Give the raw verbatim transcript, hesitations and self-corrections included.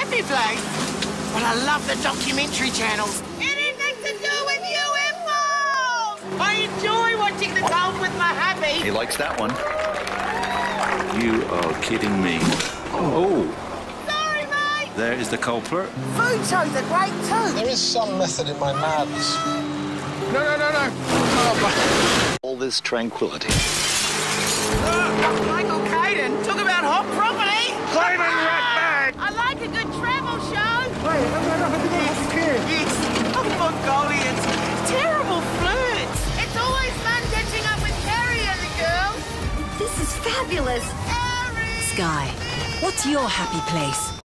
happy place. But I love the documentary channels. Anything to do with U F Os! I enjoy watching the Talbot with my hubby. He likes that one. You are kidding me. Oh. Sorry, mate. There is the culprit. Food shows are great too. There is some method in my madness. No, no, no, no. Oh, All this tranquility. Look, Michael Caden, talk about hot property. Flaming rat bag. I like a good travel show. Wait, no, no, no, no, Yes, yes. Oh, Mongolians. Terrible flirts. It's always fun catching up with Carrie and the girls. This is fabulous. Harry! Sky, what's your happy place?